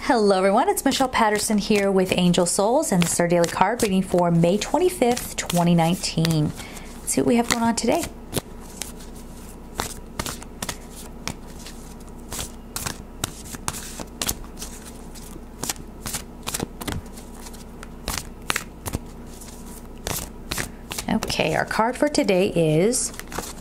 Hello everyone, it's Michelle Patterson here with Angel Souls, and this is our daily card reading for May 25th, 2019. Let's see what we have going on today. Okay, our card for today is,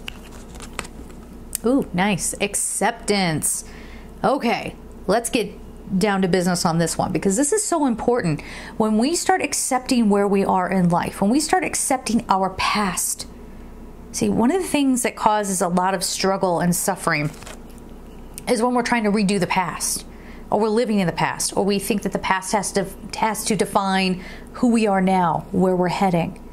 ooh, nice, acceptance. Okay, let's get down to business on this one, because this is so important. When we start accepting where we are in life, when we start accepting our past, see, one of the things that causes a lot of struggle and suffering is when we're trying to redo the past, or we're living in the past, or we think that the past has to define who we are now, where we're heading.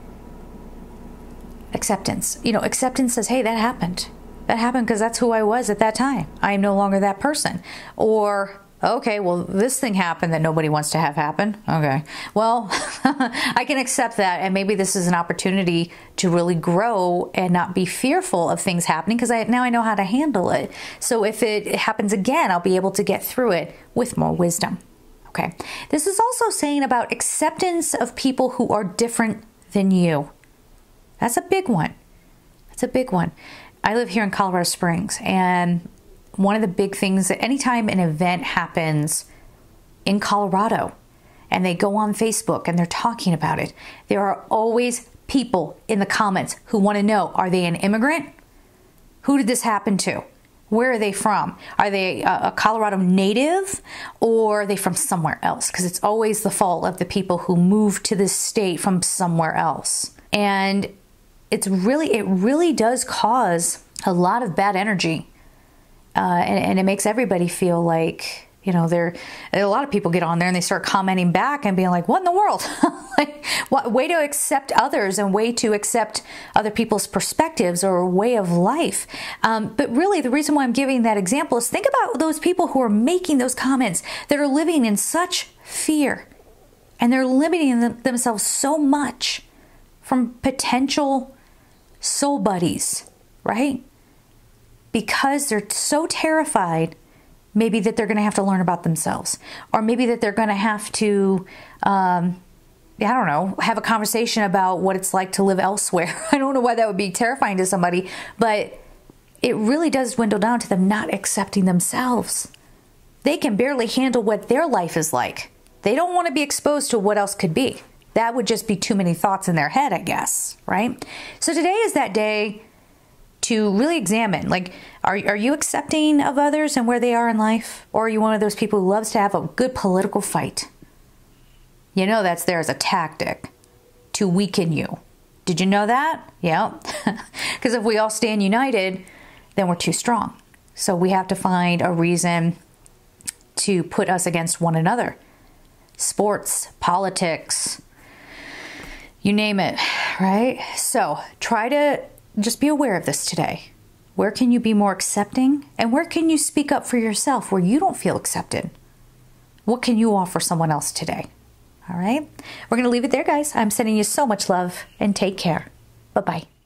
Acceptance. You know, acceptance says, hey, that happened. That happened because that's who I was at that time. I am no longer that person. Or, okay, well, this thing happened that nobody wants to have happen. Okay, well, I can accept that, and maybe this is an opportunity to really grow and not be fearful of things happening, because now I know how to handle it. So if it happens again, I'll be able to get through it with more wisdom. Okay, this is also saying about acceptance of people who are different than you. That's a big one. That's a big one. I live here in Colorado Springs, and one of the big things that anytime an event happens in Colorado and they go on Facebook and they're talking about it, there are always people in the comments who want to know, are they an immigrant? Who did this happen to? Where are they from? Are they a Colorado native, or are they from somewhere else? Because it's always the fault of the people who moved to this state from somewhere else. And it really does cause a lot of bad energy. And it makes everybody feel like, you know, a lot of people get on there and they start commenting back and being like, what in the world? Like, what way to accept others and way to accept other people's perspectives or way of life. But really, the reason why I'm giving that example is, think about those people who are making those comments that are living in such fear, and they're limiting themselves so much from potential soul buddies, right? Because they're so terrified, maybe that they're going to have to learn about themselves, or maybe that they're going to have to, I don't know, have a conversation about what it's like to live elsewhere. I don't know why that would be terrifying to somebody, but it really does dwindle down to them not accepting themselves. They can barely handle what their life is like. They don't want to be exposed to what else could be. That would just be too many thoughts in their head, I guess, right? So today is that day to really examine, like, are you accepting of others and where they are in life? Or are you one of those people who loves to have a good political fight? You know that's there as a tactic to weaken you. Did you know that? Yeah. Because if we all stand united, then we're too strong. So we have to find a reason to put us against one another. Sports, politics, you name it, right? So try to just be aware of this today. Where can you be more accepting? And where can you speak up for yourself where you don't feel accepted? What can you offer someone else today? All right? We're going to leave it there, guys. I'm sending you so much love, and take care. Bye-bye.